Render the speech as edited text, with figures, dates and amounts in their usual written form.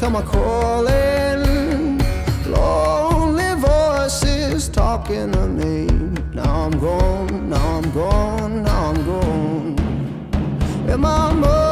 hear my calling, lonely voices talking to me. Now I'm gone, now I'm gone, now I'm gone. And my mother